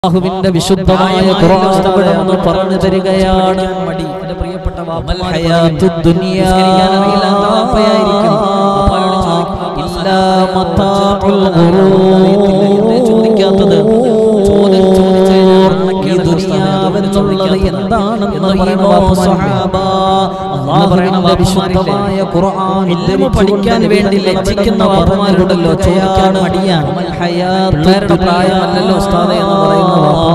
അല്ലാഹുവിന്റെ വിശുദ്ധമായ ഖുർആൻ പറഞ്ഞു തരികയാണ്. എൻ്റെ പ്രിയപ്പെട്ട ഹയാത്തുദ് ദുനിയ ഇല്ലാ മതാഉൽ ഗുറൂർ. ചോദിക്കാത്തത് ദുനിയാവെന്നുള്ളത് എന്താണെന്ന് പറയുമോ സഹാബ? അല്ലാഹുവിന്റെ വിശുദ്ധമായ ഖുർആൻ പഠിക്കാൻ വേണ്ടി ലജ്ജിക്കുന്ന വാപ്പമാരുണ്ടല്ലോ, ചോദിക്കാൻ മടിയാണ്. ഹയാത്തുദ് പ്രായമല്ലല്ലോ ഉസ്താദേ എന്ന് പറയുന്ന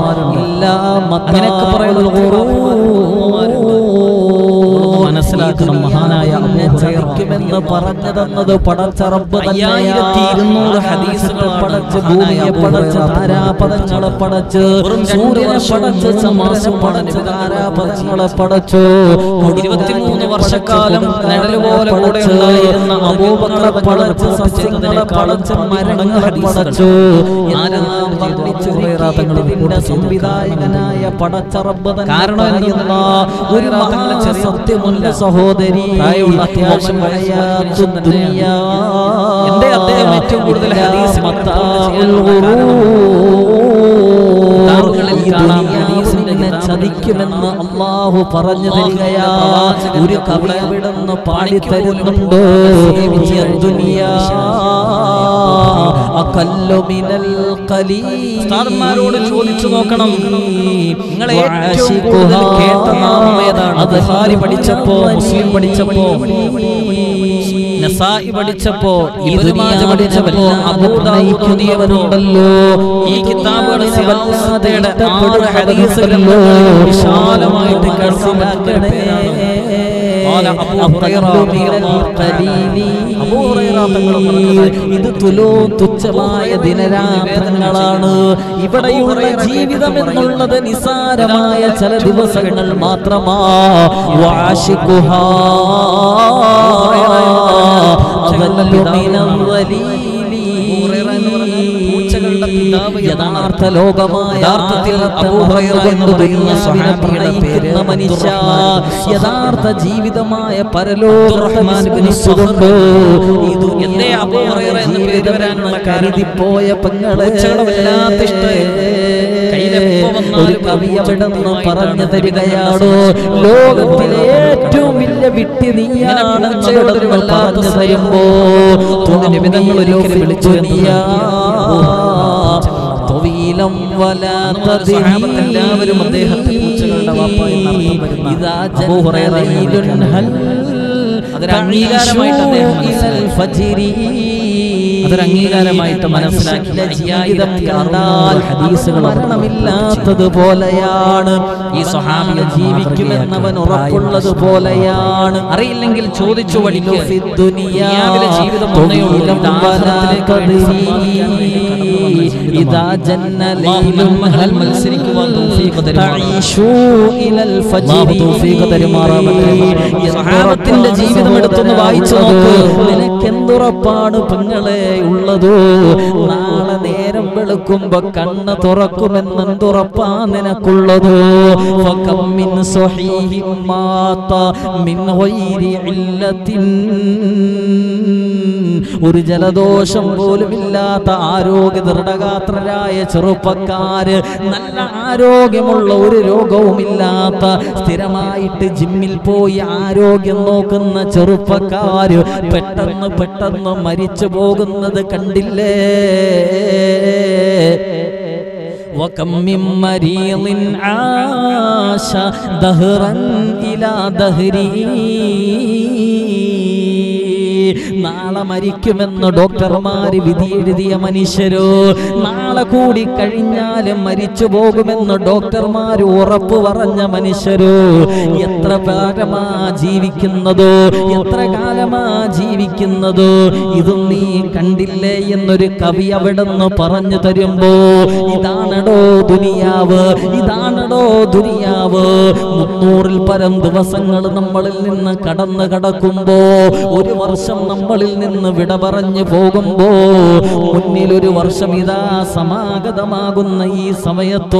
മനസ്സിലാക്കണം. മഹാനായ അബൂഹുറൈറ പറഞ്ഞു തന്നത് പടച്ച റബ്ബ് 5200 ഹദീസുകൾ പടച്ച്, ഭൂമിയെ പടച്ച്, താരാപഥങ്ങളെ പടച്ച്, സൂര്യനെ പടച്ച്, ചന്ദ്രനെ പടച്ച്, താരാപഥങ്ങളെ പടച്ചു. 23 വർഷക്കാലം നിഴല് പോലെ കൂടെ ഉണ്ടായിരുന്ന അബൂബക്കറെ പടച്ച്, സസ്യങ്ങളെ പടച്ച്, മരങ്ങളെ പടച്ചു. സംവിധായകനായ പടച്ച റബ്ബ് തന്നെ. കാരണം എന്താ? ഒരു സത്യമുള്ള സഹോദരി, എന്റെ അദ്ദേഹം ഏറ്റവും കൂടുതൽ ചതിക്കുമെന്ന് അല്ലാഹു പറഞ്ഞു തരികയാ. ഒരു കവി അവിടുന്ന് പാടിത്തരുന്നുണ്ടോ? ഉസ്താദന്മാരോട് ചോദിച്ചു നോക്കണം, നിങ്ങളെ ഏറ്റവും കൂടുതൽ കേട്ട നാമം ഏതാണ്? ബുഖാരി പഠിച്ചപ്പോ, മുസ്ലിം പഠിച്ചപ്പോ, നസായി പഠിച്ചപ്പോ, ഇബ്നു മാജ പഠിച്ചപ്പോ, അബൂ ദാവൂദ് ഓതിയവരുണ്ടല്ലോ. ഈ കിതാബുകളിൽ സിവല്ലാത്തയുടെ 6 ഹദീസുകൾ വിശാലമായിട്ട് കേൾക്കാൻ പറ്റുന്ന ഇത് തുച്ഛമായ ദിനരാത്രങ്ങളാണ്. ഇവിടെയുള്ള ജീവിതം എന്നുള്ളത് നിസാരമായ ചില ദിവസങ്ങൾ മാത്രമാ. യഥാർത്ഥ ലോകമായ മനുഷ്യ യഥാർത്ഥ ജീവിതമായ പരലോകമാനുഭവിച്ചുകൊണ്ട് കരുതിപ്പോയ പെങ്ങളെ ഒരു കവി അവിടെന്ന് പറഞ്ഞു തരികയാണോ? ലോകത്തിലെ ഏറ്റവും വലിയ വിട്ടി നീയാണെന്ന് പറഞ്ഞു തരുമ്പോ വിളിച്ചു എല്ലാവരും അദ്ദേഹത്തെ പൂച്ചകളുടെ വാപ്പായി അതൊരംഗീകാരമായിട്ട് മനസ്സിലാക്കിയ ജീവിതം കണ്ടാൽ ഹദീസുകൾ മരണമില്ലാത്തതുപോലെയാണ്. ഈ സ്വഹാബിയെ ജീവിക്കുമെന്നവൻ ഉറപ്പുള്ളത് പോലെയാണ്. അറിയില്ലെങ്കിൽ ചോദിച്ചു പഠിക്കുക. ദുനിയാവിലെ ജീവിതം മത്സരിക്കുവാൻ സ്വഹാബത്തിന്റെ ജീവിതം എടുത്തൊന്ന് വായിച്ചു നോക്ക്. നിനക്കെന്തുറപ്പാണ് പെങ്ങളെ ഉള്ളതോ? നാളെ നേരം വെളുക്കുമ്പോ കണ്ണ് തുറക്കുമെന്നെന്തുറപ്പാ നിനക്കുള്ളതോ? ഒരു ജലദോഷം പോലുമില്ലാത്ത ആരോഗ്യ ദൃഢഗാത്രരായ ചെറുപ്പക്കാര്, നല്ല ആരോഗ്യമുള്ള ഒരു രോഗവുമില്ലാത്ത, സ്ഥിരമായിട്ട് ജിമ്മിൽ പോയി ആരോഗ്യം നോക്കുന്ന ചെറുപ്പക്കാര് പെട്ടെന്ന് മരിച്ചു പോകുന്നത് കണ്ടില്ലേ? وكم من مريض عاش دهرا إلى دهره. നാളെ മരിക്കുമെന്ന് ഡോക്ടർമാര് വിധി എഴുതിയ മനുഷ്യരോ, നാളെ കൂടി കഴിഞ്ഞാലും മരിച്ചു പോകുമെന്ന് ഡോക്ടർമാര് ഉറപ്പ് പറഞ്ഞ മനുഷ്യരോ, എത്ര കാലമാ ജീവിക്കുന്നതോ, എത്ര കാലമാ ജീവിക്കുന്നതോ? ഇതും നീ കണ്ടില്ലേ എന്നൊരു കവി അവിടെന്ന് പറഞ്ഞു തരുമ്പോ, ഇതാണടോ ദുനിയാവ്, ഇതാണടോ ദുനിയാവ്. 300-ൽ പരം ദിവസങ്ങൾ നമ്മളിൽ നിന്ന് കടക്കുമ്പോ, ഒരു വർഷം നമ്മളിൽ നിന്ന് വിട പറഞ്ഞു പോകുമ്പോ, മുന്നിലൊരു വർഷം ഇതാ സമാഗതമാകുന്ന ഈ സമയത്തോ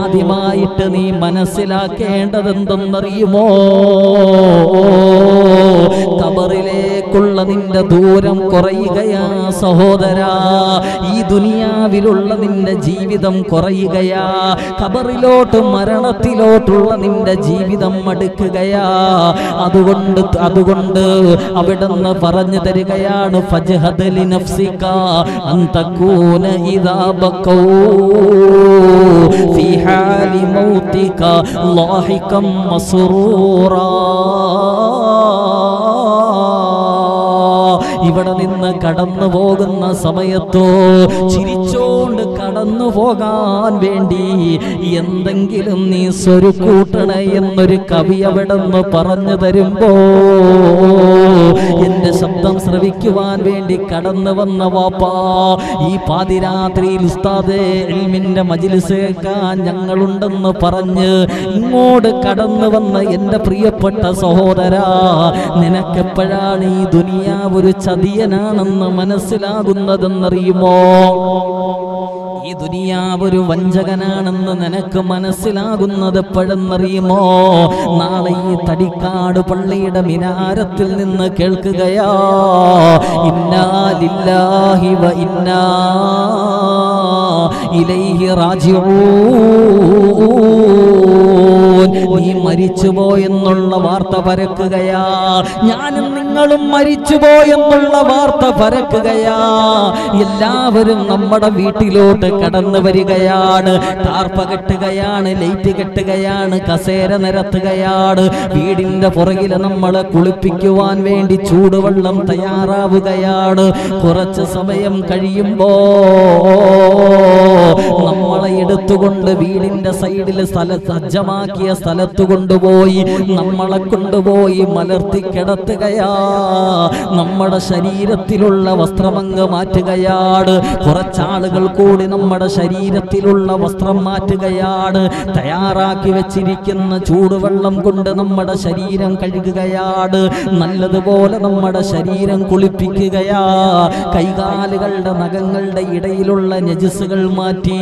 ആദ്യമായിട്ട് നീ മനസ്സിലാക്കേണ്ടതെന്തെന്നറിയുമോ? ഖബറിലേക്കുള്ള നിന്റെ ദൂരം കുറയുകയാ സഹോദരാ. ഈ ദുനിയാവിലുള്ള നിന്റെ ജീവിതം കുറയുകയാ. ഖബറിലോട്ട് മരണത്തിലോട്ടുള്ള നിന്റെ ജീവിതം അടുക്കുകയാ. അതുകൊണ്ട് അവിടുന്ന് പറഞ്ഞു തരികയാണ്, ഫജ്ഹദ് ലിനഫ്സിക അൻ തകൂന ഇദാ ബഖൂ ഫീ ഹാലി മൗതിക ലാഹികം മസ്റൂറാ. ഇവിടെ നിന്ന് കടന്നു പോകുന്ന സമയത്തോ ചിരിച്ചോണ്ട് കടന്നു പോകാൻ വേണ്ടി എന്തെങ്കിലും നീ സ്വരുക്കൂട്ടണേ എന്നൊരു കവി അവിടെ നിന്ന് പറഞ്ഞു തരുമ്പോ എന്റെ ശബ്ദം ശ്രവിക്കുവാൻ വേണ്ടി കടന്നു വന്ന വാപ്പാ, ഈ പാതിരാത്രിയിൽ ഉസ്താദേ ഇൽമിന്റെ മജ്‌ലിസ് കേൾക്കാൻ ഞങ്ങളുണ്ടെന്ന് പറഞ്ഞ് ഇങ്ങോട്ട് കടന്നു വന്ന എന്റെ പ്രിയപ്പെട്ട സഹോദരാ, നിനക്കെപ്പോഴാണ് ഈ ദുനിയാവ് ഒരു ചതിയനാണെന്ന് മനസ്സിലാകുന്നതെന്നറിയുമോ? ഈ ദുനിയാവ് ഒരു വഞ്ചകനാണെന്ന് നിനക്ക് മനസ്സിലാകുന്നത് എപ്പോഴെന്നറിയുമോ? നാളെ ഈ തടിക്കാട് പള്ളിയുടെ മിനാരത്തിൽ നിന്ന് കേൾക്കുകയാ, ഇന്നാ ലില്ലാഹി വ ഇന്നാ ഇലൈഹി റാജിഊൻ. നീ മരിച്ചുപോയെന്നുള്ള വാർത്ത പരക്കുകയാ. ഞാനും നിങ്ങളും മരിച്ചുപോയെന്നുള്ള വാർത്ത പരക്കുകയാ. എല്ലാവരും നമ്മുടെ വീട്ടിലോട്ട് കടന്നു വരികയാണ്. ടാർപ്പ കെട്ടുകയാണ്, ലൈറ്റ് കെട്ടുകയാണ്, കസേര നിരത്തുകയാണ്. വീടിന്റെ പുറകില് നമ്മളെ കുളിപ്പിക്കുവാൻ വേണ്ടി ചൂടുവെള്ളം തയ്യാറാവുകയാണ്. കുറച്ച് സമയം കഴിയുമ്പോ നമ്മളെ എടുത്തുകൊണ്ട് വീടിന്റെ സൈഡിൽ സജ്ജമാക്കിയ സ്ഥലത്ത് കൊണ്ടുപോയി നമ്മളെ കൊണ്ടുപോയി മലർത്തി കിടത്തുകയാ. നമ്മുടെ ശരീരത്തിലുള്ള വസ്ത്രമങ്ങ് മാറ്റുകയാണ്. കുറച്ചാളുകൾ കൂടി നമ്മുടെ ശരീരത്തിലുള്ള വസ്ത്രം മാറ്റുകയാണ്. തയ്യാറാക്കി വെച്ചിരിക്കുന്ന ചൂടുവെള്ളം കൊണ്ട് നമ്മുടെ ശരീരം കഴുകുകയാണ്. നല്ലതുപോലെ നമ്മുടെ ശരീരം കുളിപ്പിക്കുകയാ. കൈകാലുകളുടെ നഖങ്ങളുടെ ഇടയിലുള്ള നജസുകൾ മാറ്റി.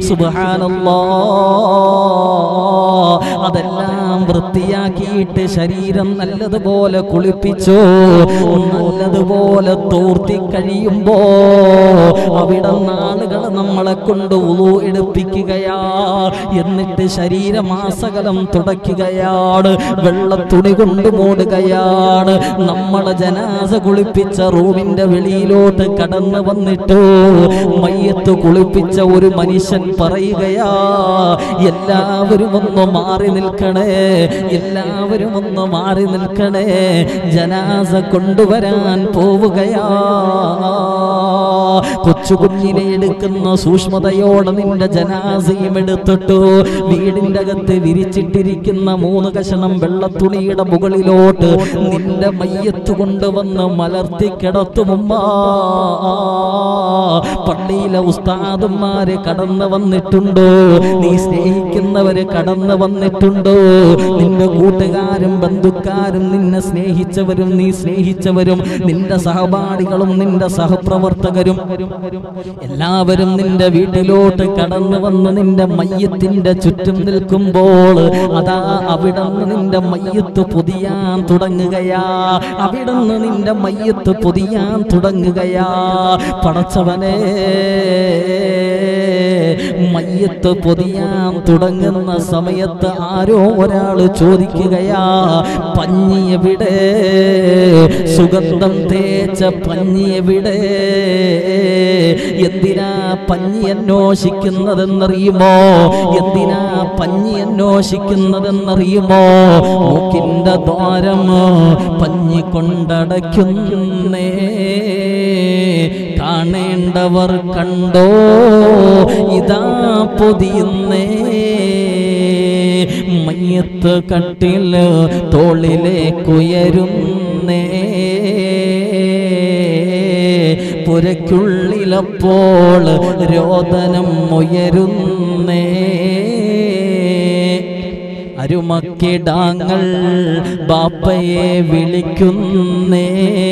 സുബ്ഹാനല്ലാഹ്, അതെല്ലാം വൃത്തിയാക്കിയിട്ട് ശരീരം നല്ലതുപോലെ കുളിപ്പിച്ചു. നല്ലതുപോലെ തോർത്തി കഴിയുമ്പോ അവിടെ ആളുകൾ നമ്മളെ കൊണ്ട് വുളു എടുപ്പിക്കുകയാ. എന്നിട്ട് ശരീരമാസകലം തുടയ്ക്കുകയാണ്, വെള്ളത്തുണി കൊണ്ട് മൂടുകയാണ്. നമ്മളെ ജനാസ കുളിപ്പിച്ച റൂമിന്റെ വെളിയിലോട്ട് കടന്നു വന്നിട്ട് മയ്യത്ത് കുളിപ്പിച്ച ഒരു മനുഷ്യൻ പറയുകയാ, എല്ലാവരും ഒന്ന് മാറി നിൽക്കണേ, എല്ലാവരും ഒന്ന് മാറി നിൽക്കണേ, ജനാസ കൊണ്ടുവരാൻ പോവുകയാ. കൊച്ചുകുഞ്ഞിനെ എടുക്കുന്ന സൂക്ഷ്മതയോടെ നിന്റെ ജനാസയും എടുത്തിട്ടു വീടിന്റെ അകത്ത് വിരിച്ചിട്ടിരിക്കുന്ന 3 കഷണം വെള്ളത്തുണിയുടെ മുകളിലോട്ട് നിന്റെ മയ്യത്ത് കൊണ്ടുവന്ന് മലർത്തി കിടത്തുമുമ്പാ. പള്ളിയിലെ ഉസ്താദന്മാര് കടന്നു വന്നിട്ടുണ്ടോ? നീ സ്നേഹിക്കുന്നവര് കടന്നു വന്നിട്ടുണ്ടോ? നിന്റെ കൂട്ടുകാരും ബന്ധുക്കാരും നിന്നെ സ്നേഹിച്ചവരും നീ സ്നേഹിച്ചവരും നിന്റെ സഹപാഠികളും നിന്റെ സഹപ്രവർത്തകരും എല്ലാവരും നിന്റെ വീട്ടിലോട്ട് കടന്നു വന്ന് നിന്റെ മയ്യത്തിന്റെ ചുറ്റും നിൽക്കുമ്പോൾ അതാ അവിടുന്ന് നിന്റെ മയ്യത്ത് പൊതിയാൻ തുടങ്ങുകയാ. അവിടുന്ന് നിന്റെ മയ്യത്ത് പൊതിയാൻ തുടങ്ങുകയാ. പടച്ചവനെ, മയ്യത്ത് പൊതിയാൻ തുടങ്ങുന്ന സമയത്ത് ആരോ ഒരാൾ ചോദിക്കുകയാ, പഞ്ഞി എവിടെ? സുഗന്ധം തേച്ച പഞ്ഞി എവിടെ? എന്തിനാ പഞ്ഞി അന്വേഷിക്കുന്നതെന്നറിയുമോ? എന്തിനാ പഞ്ഞി അന്വേഷിക്കുന്നതെന്നറിയുമോ? മൂക്കിന്റെ ദ്വാരം പഞ്ഞി കൊണ്ടടയ്ക്കുന്നേ, കാണേണ്ടവർ കണ്ടോ, ഇതാ പൊതിയുന്നേ. മയ്യത്ത് കട്ടിൽ തോളിലേക്കുയരുന്നേ, പുരയ്ക്കുള്ളിലപ്പോൾ രോദനം ഉയരുന്നേ. അരുമക്കിടാങ്ങൾ ബാപ്പയെ വിളിക്കുന്നേ,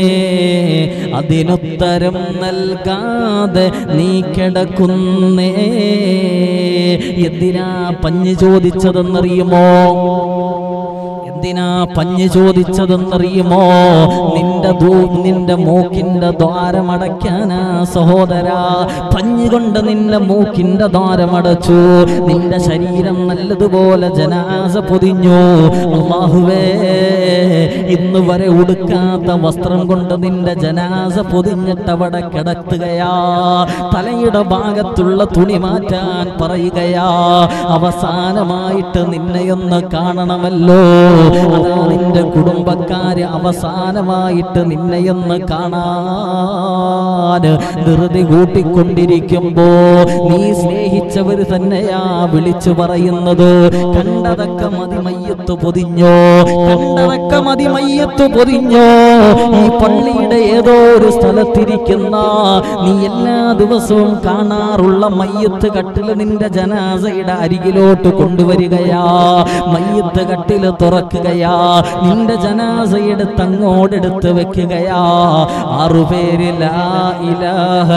അതിനുത്തരം നൽകാതെ നീ കിടക്കുന്നേ. എന്തിനാ പഞ്ഞി ചോദിച്ചതെന്നറിയുമോ? എന്തിനാ പഞ്ഞ് ചോദിച്ചതെന്നറിയുമോ? നിന്റെ മൂക്കിന്റെ ദ്വാരമടയ്ക്കാനാ സഹോദരാ. പഞ്ഞ് കൊണ്ട് നിന്റെ മൂക്കിന്റെ ദ്വാരമടച്ചു. നിന്റെ ശരീരം നല്ലതുപോലെ ജനാസ പൊതിഞ്ഞു. അല്ലാഹുവേ, ഇന്ന് വരെ ഉടുക്കാത്ത വസ്ത്രം കൊണ്ട് നിന്റെ ജനാസ പൊതിഞ്ഞിട്ടവിടെ കിടത്തുകയാ. തലയുടെ ഭാഗത്തുള്ള തുണി മാറ്റാൻ പറയുകയാ. അവസാനമായിട്ട് നിന്നെയൊന്ന് കാണണമല്ലോ. അതാ നിന്റെ കുടുംബക്കാര് അവസാനമായിട്ട് നിന്നെയൊന്ന് കാണാൻ ധൃതി കൂട്ടിക്കൊണ്ടിരിക്കുമ്പോ നീ സ്നേഹിച്ചവർ തന്നെയാ വിളിച്ചു പറയുന്നത്, കണ്ടതൊക്കെ മതി മയ്യത്ത് പൊതിഞ്ഞോ, കണ്ടതൊക്കെ മതി മയ്യത്ത് പൊതിഞ്ഞോ. ഈ പള്ളിയുടെ ഏതോ ഒരു സ്ഥലത്തിരിക്കുന്ന നീ എല്ലാ ദിവസവും കാണാറുള്ള മയ്യത്ത് കട്ടില് നിന്റെ ജനാസയുടെ അരികിലോട്ട് കൊണ്ടുവരികയാ. മയ്യത്ത് കട്ടില് തുറക്കുകയാ. നിന്റെ ജനാസയെടുത്ത് അങ്ങോട്ടെടുത്ത് വെക്കുകയാ. 6 പേര് ലാ ഇലാഹ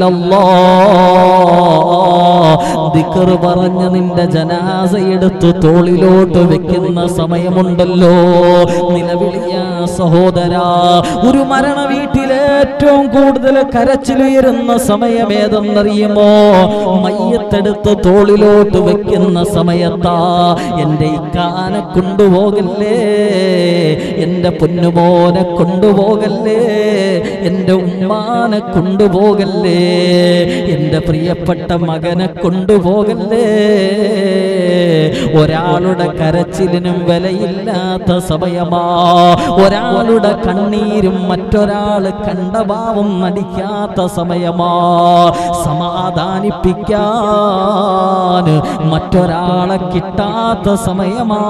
ഇല്ലല്ലാഹ് ദിക്ർ പറഞ്ഞ് നിന്റെ ജനാസയെടുത്ത് തോളിലോട്ട് വെക്കുന്ന സമയമുണ്ടല്ലോ. നിലവിളിയ സഹോദരാ, ഒരു മരണ വീട്ടിലെ ഏറ്റവും കൂടുതൽ കരച്ചിലുയരുന്ന സമയമേതെന്നറിയുമോ? മയ്യത്തെടുത്ത് തോളിലോട്ട് വെക്കുന്ന സമയത്താ. എൻ്റെ ഇക്കാനെ കൊണ്ടുപോകല്ലേ, എൻ്റെ പൊന്നുമോനെ കൊണ്ടുപോകല്ലേ, എൻ്റെ ഉമ്മാനെ കൊണ്ടുപോകല്ലേ, എൻ്റെ പ്രിയപ്പെട്ട മകനെ കൊണ്ടുപോകല്ലേ. ഒരാളുടെ കരച്ചിലിനും വിലയില്ലാത്ത സമയമാ. ഒരാളുടെ കണ്ണീരും മറ്റൊരാൾ കണ്ട ഭാവം നടിക്കാത്ത സമയമാ. സമാധാനിപ്പിക്കാൻ മറ്റൊരാളെ കിട്ടാത്ത സമയമാ.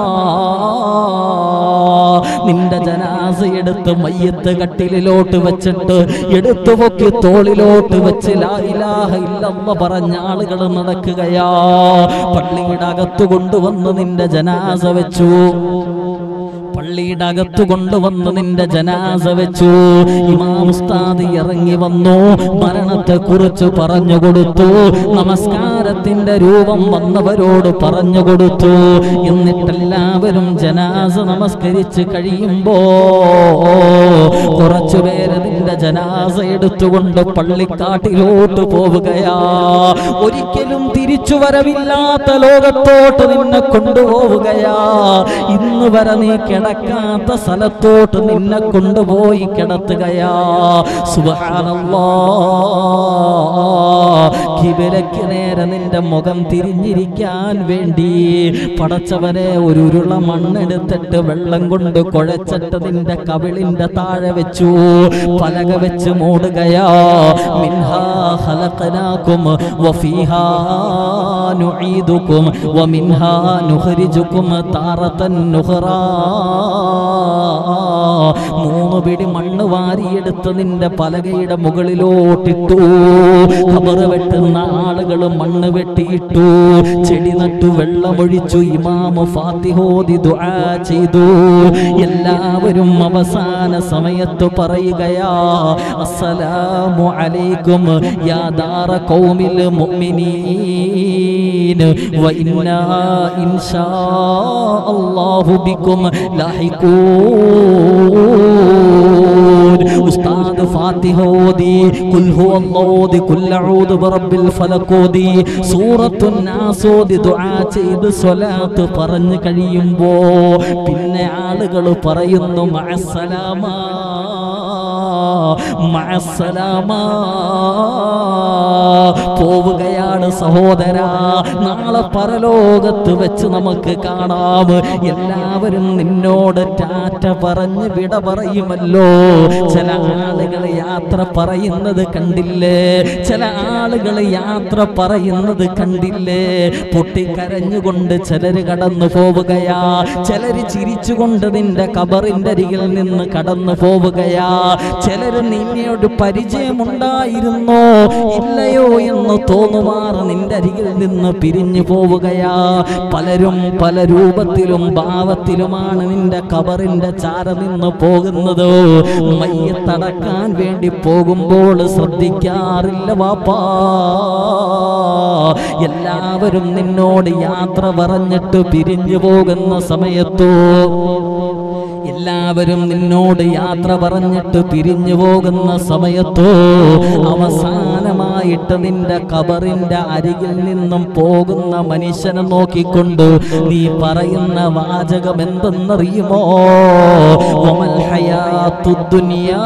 നിന്റെ ജനാസ എടുത്ത് മയ്യത്ത് കട്ടിലിലോട്ട് വെച്ചിട്ട് എടുത്തു പൊക്കി തോളിലോട്ട് വെച്ച് ലാ ഇലാഹ ഇല്ലല്ലാഹ് പറഞ്ഞ ആളുകൾ നടക്കുകയാ. പള്ളിയുടെ അകത്ത് കൊണ്ടുവന്ന് നിന്റെ ജനാസ വെച്ചു. പള്ളിയുടെ അകത്ത് കൊണ്ടുവന്ന് നിന്റെ ജനാസ വെച്ചു. ഇമാം ഉസ്താദ് ഇറങ്ങി വന്നു. മരണത്തെ കുറിച്ച് പറഞ്ഞു കൊടുത്തു. നമസ്കാരത്തിന്റെ രൂപം വന്നവരോട് പറഞ്ഞു കൊടുത്തു. എന്നിട്ടെല്ലാവരും ജനാസ നമസ്കരിച്ച് കഴിയുമ്പോ കുറച്ചുപേര് നിന്റെ ജനാസ എടുത്തുകൊണ്ട് പള്ളിക്കാട്ടിലോട്ട് പോവുകയാ. ഒരിക്കലും തിരിച്ചു വരവില്ലാത്ത ലോകത്തോട്ട് നിന്നെ കൊണ്ടുപോവുകയാ. ഇന്ന് വരെ നീ കിടക്കാത്ത സ്ഥലത്തോട്ട് നിന്നെ കൊണ്ടുപോയി കിടത്തുകയാ. സുബ്ഹാനല്ലാഹ്, കിബിലയ്ക്ക് നേരെ നിന്റെ മുഖം തിരിഞ്ഞിരിക്കാൻ വേണ്ടി പടച്ചവനെ ഒരു ഉരുള മണ്ണെടുത്തിട്ട് വെള്ളം കൊണ്ട് കുഴച്ചിട്ട് നിന്റെ കവിളിന്റെ താഴെ വെച്ചു. പലക വെച്ച് മൂടുകയാ. മിൻഹാ ഖലഖനാകും വഫീഹാ നുഈദുകും വമിൻഹാ നുഖ്രിജുകും താറതൻ നുഖ്റാ. 3 പിടി മണ്ണ് വാരിയെടുത്ത് നിന്റെ പലകയുടെ മുകളിലോട്ടിട്ടു. ഖബർ വെട്ടുന്ന ആളുകൾ മണ്ണ് വെട്ടിയിട്ടു. ചെടി നട്ടു, വെള്ളമൊഴിച്ചു. ഇമാമ് ഫാത്തിഹ ഓതി ദുആ ചെയ്തു. എല്ലാവരും അവസാന സമയത്ത് പറയുകയാ, അസ്സലാമു അലൈക്കും യാ ദാറ ഖൗമിൽ മുഅ്മിനീൻ വ ഇന്നാ ഇൻഷാ അല്ലാഹു ബിക്കും ലാഹിഖൂൻ. ഉസ്താദ് ഫാത്തിഹ ഓതി, ഖുൽ ഹുവല്ലാഹു ഓതി, ഖുൽ അഊദു ബിറബ്ബിൽ ഫലഖ് ഓതി, സൂറത്തുൻ നാസ് ഓതി ദുആ ചെയ്ത് സ്വലാത്ത് പറഞ്ഞു കഴിയുമ്പോ പിന്നെ ആളുകൾ പറയുന്നു മഅസ്സലാമ മഅസ്സലാമ. പോവുകയാണ് സഹോദരാ. നാളെ പരലോകത്ത് വെച്ച് നമുക്ക് കാണാം. എല്ലാവരും നിന്നോട് ടാറ്റ പറഞ്ഞ് വിട പറയുമല്ലോ. ചില ആളുകൾ യാത്ര പറയുന്നത് കണ്ടില്ലേ? ചില ആളുകൾ യാത്ര പറയുന്നത് കണ്ടില്ലേ? പൊട്ടിക്കരഞ്ഞുകൊണ്ട് ചിലര് കടന്നു പോവുകയാ. ചിലര് ചിരിച്ചുകൊണ്ട് നിന്റെ ഖബറിന്റെ അരികിൽ നിന്ന് കടന്നു പോവുകയാ. ചില ചിലര് നിന്നോട് പരിചയമുണ്ടായിരുന്നോ ഇല്ലയോ എന്ന് തോന്നുമാറ് നിന്റെ അരികിൽ നിന്ന് പിരിഞ്ഞു പോവുകയാ. പലരും പല രൂപത്തിലും ഭാവത്തിലുമാണ് നിന്റെ ഖബറിന്റെ ചാര നിന്ന് പോകുന്നത്. മയ്യത്തടക്കാൻ വേണ്ടി പോകുമ്പോൾ ശ്രദ്ധിക്കാറില്ല വാപ്പാ. എല്ലാവരും നിന്നോട് യാത്ര പറഞ്ഞിട്ട് പിരിഞ്ഞു പോകുന്ന സമയത്തോ എല്ലാവരും നിന്നോട് യാത്ര പറഞ്ഞിട്ട് പിരിഞ്ഞു പോകുന്ന സമയത്തോ അവസാനമായിട്ട് നിന്റെ ഖബറിന്റെ അരികിൽ നിന്നും പോകുന്ന മനുഷ്യനെ നോക്കിക്കൊണ്ട് നീ പറയുന്ന വാചകം എന്തെന്നറിയുമോ? വമൽ ഹയാത്തുദ് ദുനിയാ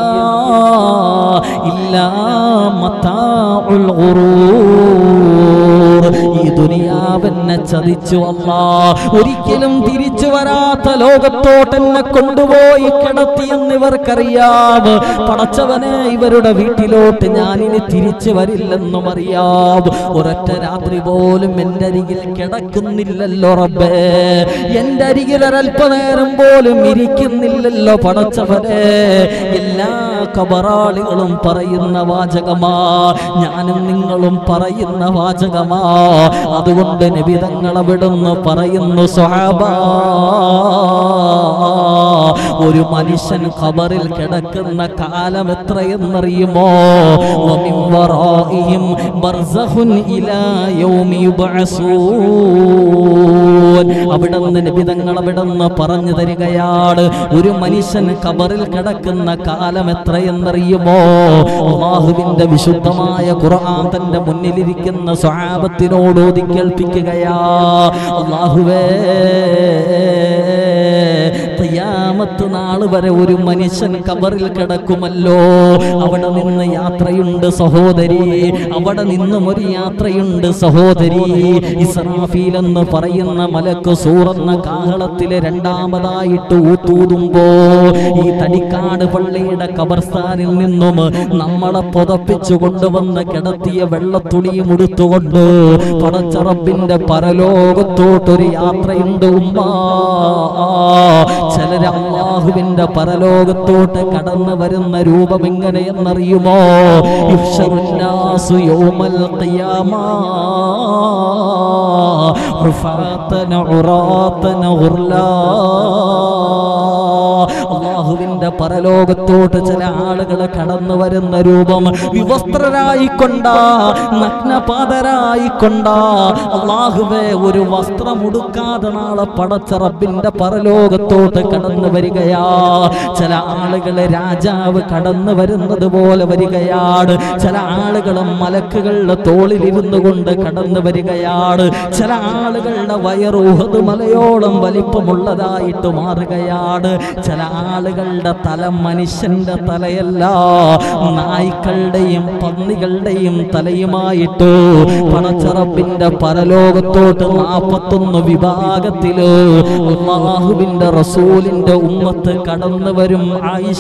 ഇല്ലാ മതാഉൽ ഗുറൂർ. ഈ ദുനിയാവെന്നെ ചതിച്ചു അല്ലാഹ്. ഒരിക്കലും തിരിച്ചു വരാത്ത ലോകത്തോട്ടെന്നെ കൊണ്ടുപോയി കിടത്തിയെന്ന് ഇവർക്കറിയാം. പടച്ചവനെ, ഇവരുടെ വീട്ടിലോട്ട് ഞാനിനി തിരിച്ചു വരില്ലെന്നും അറിയാം. ഒരൊറ്റ രാത്രി പോലും എൻ്റെ അരികിൽ കിടക്കുന്നില്ലല്ലോ റബ്ബേ. എൻ്റെ അരികിൽ ഒരൽപ്പനേരം പോലും ഇരിക്കുന്നില്ലല്ലോ പടച്ചവനെ. എല്ലാ ഖബറാളികളും പറയുന്ന വാചകമാ, ഞാനും നിങ്ങളും പറയുന്ന വാചകമാ. അതുകൊണ്ട് നബി തങ്ങൾ അവിടുന്ന് പറയുന്നു, സ്വഹാബാ, ഒരു മനുഷ്യൻ ഖബറിൽ കിടക്കുന്ന കാലം എത്രയെന്നറിയുമോ? വമിൻ വറാഇഹിം ബർസഖുൻ ഇലാ യൗമി യുബ്അസൂൻ. അവിടുന്ന് നബി തങ്ങൾ അവിടുന്ന് പറഞ്ഞു തരികയാണ്, ഒരു മനുഷ്യൻ ഖബറിൽ കിടക്കുന്ന കാലം എത്രയെന്നറിയുമോ? അല്ലാഹുവിന്റെ വിശുദ്ധമായ ഖുർആൻ തന്റെ മുന്നിലിരിക്കുന്ന സ്വഹാബത്തിനോട് ഓതി കേൾപ്പിക്കുകയാ. അല്ലാഹുവേ, ഖിയാമത്ത് നാൾ വരെ ഒരു മനുഷ്യൻ ഖബറിൽ കിടക്കുമല്ലോ. അവിടെ നിന്ന് യാത്രയുണ്ട് സഹോദരി, അവിടെ നിന്നും ഒരു യാത്രയുണ്ട് സഹോദരി. ഇസ്രാഫീൽ എന്ന് പറയുന്ന മലക്ക് സൂറന്ന കാഹളത്തിലെ രണ്ടാമതായിട്ട് ഊത്തൂതുമ്പോ ഈ തടിക്കാട് പള്ളിയുടെ ഖബർസ്ഥാനിൽ നിന്നും നമ്മളെ പുതപ്പിച്ചു കൊണ്ടുവന്ന് കിടത്തിയ വെള്ളത്തുണിയും ഉടുത്തുകൊണ്ട് പടച്ച റബ്ബിന്റെ പരലോകത്തോട്ടൊരു യാത്രയുണ്ട് ഉമ്മാ. ചിലര് അല്ലാഹുവിന്റെ പരലോകത്തോട്ട് കടന്നു വരുന്ന രൂപം എങ്ങനെയെന്നറിയുമോ? യുഹ്ശറുന്നാസു യൗമൽ ഖിയാമ ഉഫാതന ഉറാതന ഗുർലാ. അല്ലാഹുവിന്റെ പരലോകത്തോട്ട് ചില ആളുകൾ കടന്നു വരുന്ന രൂപം വിവസ്ത്രരായിക്കൊണ്ടാ, നഗ്നപാതരായിക്കൊണ്ടാ. അല്ലാഹുവേ, ഒരു വസ്ത്രം ഉടുക്കാതെ നാളെ പടച്ച റബ്ബിന്റെ പരലോകത്തോട്ട് കടന്നു വരികയാ. ചില ആളുകളെ രാജാവ് കടന്നു വരുന്നത് പോലെ വരികയാണ്. ചില ആളുകൾ മലക്കുകളുടെ തോളിലിരുന്നു കൊണ്ട് കടന്നു വരികയാണ്. ചില ആളുകളുടെ വയറ് ഉഹദ് മലയോളം വലിപ്പമുള്ളതായിട്ട് മാറുകയാണ്. ചില ആളുകളുടെ തല മനുഷ്യന്റെ തലയല്ല, നായ്ക്കളുടെയും പന്നികളുടെയും തലയുമായിട്ട് പടച്ച റബ്ബിന്റെ പരലോകത്തോട്ട് 41 വിഭാഗത്തില് അല്ലാഹുവിന്റെ റസൂലിന്റെ ഉമ്മത്ത് കടന്നു വരും. ആയിഷ,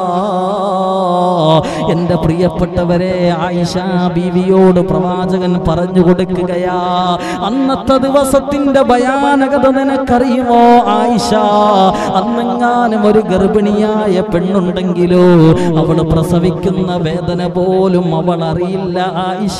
എന്റെ പ്രിയപ്പെട്ടവരെ, ആയിഷ ബീവിയോട് പ്രവാചകൻ പറഞ്ഞു കൊടുക്കുകയാ, അന്നത്തെ ദിവസത്തിന്റെ ഭയാനകത നിനക്കറിയുമോ ആയിഷ? അന്നെങ്ങാനും ഒരു ഗർഭിണിയായ പെണ്ണുണ്ടെങ്കിലോ അവൾ പ്രസവിക്കുന്ന വേദന പോലും അവൾ അറിയില്ല ആയിഷ.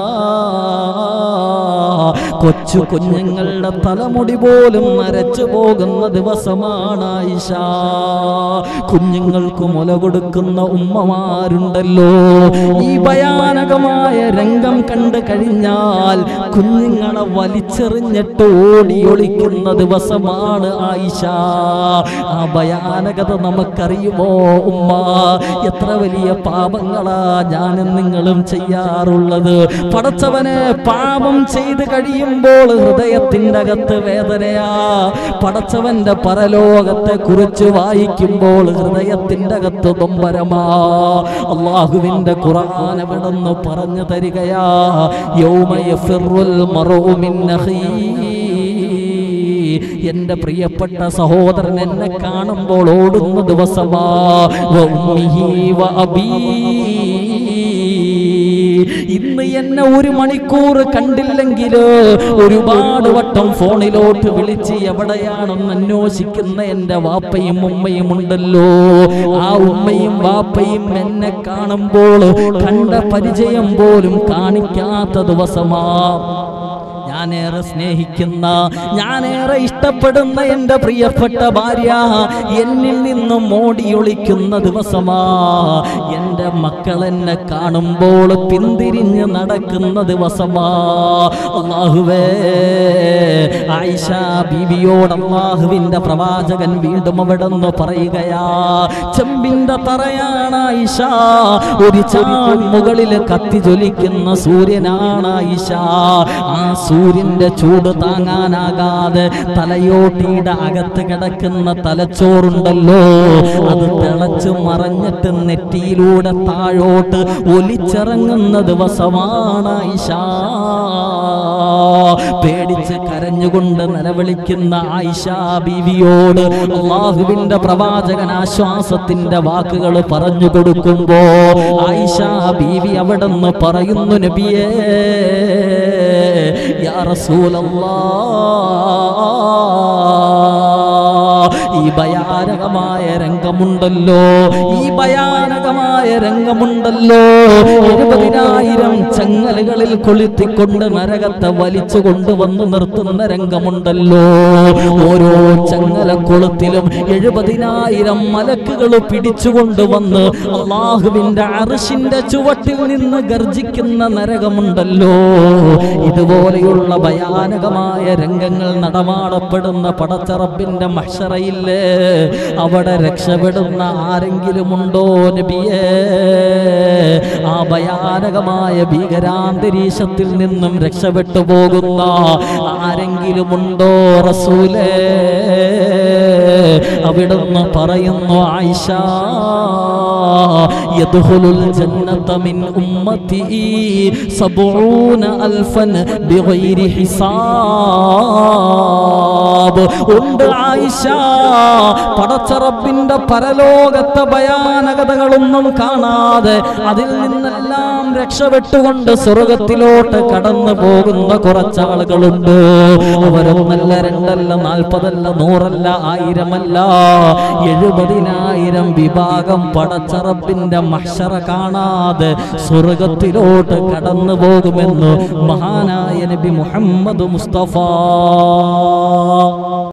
കൊച്ചു കുഞ്ഞുങ്ങളുടെ തലമുടി പോലും നരച്ചു പോകുന്ന ദിവസമാണ് ആയിഷ. കുഞ്ഞുങ്ങൾക്ക് മുല കൊടുക്കുന്ന ഉമ്മമാരുണ്ടല്ലോ, ഈ ഭയാനകമായ രംഗം കണ്ടു കഴിഞ്ഞാൽ കുഞ്ഞുങ്ങളെ വലിച്ചെറിഞ്ഞിട്ട് ഓടിയൊളിക്കുന്ന ദിവസമാണ് ആയിഷ. ആ ഭയാനകത നമുക്കറിയുമോ ഉമ്മ? എത്ര വലിയ പാപങ്ങളാ ഞാനും നിങ്ങളും ചെയ്യാറുള്ളത്. പടച്ചവനെ, പാപം ചെയ്ത് കഴിയുമ്പോൾ ഹൃദയത്തിൻ്റെ അകത്ത് വേദനയാ. പടച്ചവന്റെ പരലോകത്തെ കുറിച്ച് വായിക്കുമ്പോൾ ഹൃദയത്തിൻ്റെ അകത്ത് നൊമ്പരമാ. അല്ലാഹുവിന്റെ ഖുർആൻ എവിടെന്ന് പറഞ്ഞു തരികയാ, യൗമ യഫിറുൽ മർഉ മിൻ അഖീഹി. എന്റെ പ്രിയപ്പെട്ട സഹോദരൻ എന്നെ കാണുമ്പോൾ ഓടുന്ന ദിവസമാ. വ ഉമ്മിഹി വ അബീ. ഇന്ന് എന്നെ എന്നെ 1 മണിക്കൂർ കണ്ടില്ലെങ്കിലോ ഒരുപാട് വട്ടം ഫോണിലോട്ട് വിളിച്ച് എവിടെയാണെന്ന് അന്വേഷിക്കുന്ന എൻ്റെ വാപ്പയും ഉമ്മയും ഉണ്ടല്ലോ. ആ ഉമ്മയും വാപ്പയും എന്നെ കാണുമ്പോൾ കണ്ട പരിചയം പോലും കാണിക്കാത്ത ദിവസമാ. ഞാനേറെ സ്നേഹിക്കുന്ന, ഞാനേറെ ഇഷ്ടപ്പെടുന്ന എൻ്റെ പ്രിയപ്പെട്ട ഭാര്യ എന്നിൽ നിന്നും ഓടിയൊളിക്കുന്ന ദിവസമാ. എൻ്റെ മക്കൾ എന്നെ കാണുമ്പോൾ പിന്തിരിഞ്ഞ് നടക്കുന്ന ദിവസമാ. അല്ലാഹുവേ, ആയിഷ ബീവിയോട് അല്ലാഹുവിൻ്റെ പ്രവാചകൻ വീണ്ടും അവിടെന്ന് പറയുകയാ, ചെമ്പിൻ്റെ തറയാണ് ആയിഷ, ഒരു ചാൺ മുകളിൽ കത്തി ജ്വലിക്കുന്ന സൂര്യനാണ് ആയിഷ. ആ സൂര്യന്റെ ചൂട് താങ്ങാനാകാതെ തലയോട്ടിയുടെ അകത്ത് കിടക്കുന്ന തലച്ചോറുണ്ടല്ലോ, അത് തിളച്ചു മറഞ്ഞിട്ട് നെറ്റിയിലൂടെ താഴോട്ട് ഒലിച്ചിറങ്ങുന്ന ദിവസമാണ് ആയിഷ. പേടിച്ച് കരഞ്ഞുകൊണ്ട് നിലവിളിക്കുന്ന ആയിഷ ബീവിയോട് അല്ലാഹുവിന്റെ പ്രവാചകൻ ആശ്വാസത്തിന്റെ വാക്കുകൾ പറഞ്ഞു കൊടുക്കുമ്പോ ആയിഷ ബീവി അവിടെന്ന് പറയുന്നു, നബിയേ, യാ റസൂലല്ലാഹ്, ഈ ഭയാനകമായ രംഗമുണ്ടല്ലോ, ഈ ഭയാനകമായ രംഗമുണ്ടല്ലോ, 70,000 ചങ്ങലകളിൽ കൊളുത്തിക്കൊണ്ട് നരകത്തെ വലിച്ചു കൊണ്ടുവന്ന് നിർത്തുന്ന രംഗമുണ്ടല്ലോ. ഓരോ ചങ്ങലക്കൊളുത്തിലും 70,000 മലക്കുകൾ പിടിച്ചുകൊണ്ടുവന്ന് അല്ലാഹുവിന്റെ അർശിന്റെ ചുവട്ടിൽ നിന്ന് ഗർജിക്കുന്ന നരകമുണ്ടല്ലോ. ഇതുപോലെയുള്ള ഭയാനകമായ രംഗങ്ങൾ നടമാടപ്പെടുന്ന പടച്ച റബ്ബിന്റെ മഹ്ശറയില്ലേ, അവിടെ രക്ഷപ്പെടുന്ന ആരെങ്കിലും ഉണ്ടോ നബിയേ? ആ ഭയാനകമായ ഭീകരാന്തരീക്ഷത്തിൽ നിന്നും രക്ഷപ്പെട്ടു പോകുന്ന ആരെങ്കിലും ഉണ്ടോ റസൂലേ? അവിടുന്ന് പറയുന്നു, ആയിഷ, യദ്ഖുലുൽ ജന്നത മിൻ ഉമ്മതി 70,000 ബിഗൈരി ഹിസാബ്. ഉണ്ട് ആയിഷ, പടച്ച റബ്ബിന്റെ പരലോകത്തെ ഭയാനകതകളൊന്നും കാണാതെ അതിൽ നിന്നെല്ലാം രക്ഷപ്പെട്ടുകൊണ്ട് സ്വർഗത്തിലോട്ട് കടന്നു പോകുന്ന കുറച്ചാളുകളുണ്ട്. അവരൊന്നല്ല, രണ്ടല്ല, 40 അല്ല, 100 അല്ല, 1000 അല്ല, 70,000 വിഭാഗം പടച്ച റബ്ബിന്റെ മഹ്ശറ കാണാതെ സ്വർഗത്തിലോട്ട് കടന്നു പോകുമെന്ന് മഹാനായ നബി മുഹമ്മദ് മുസ്തഫ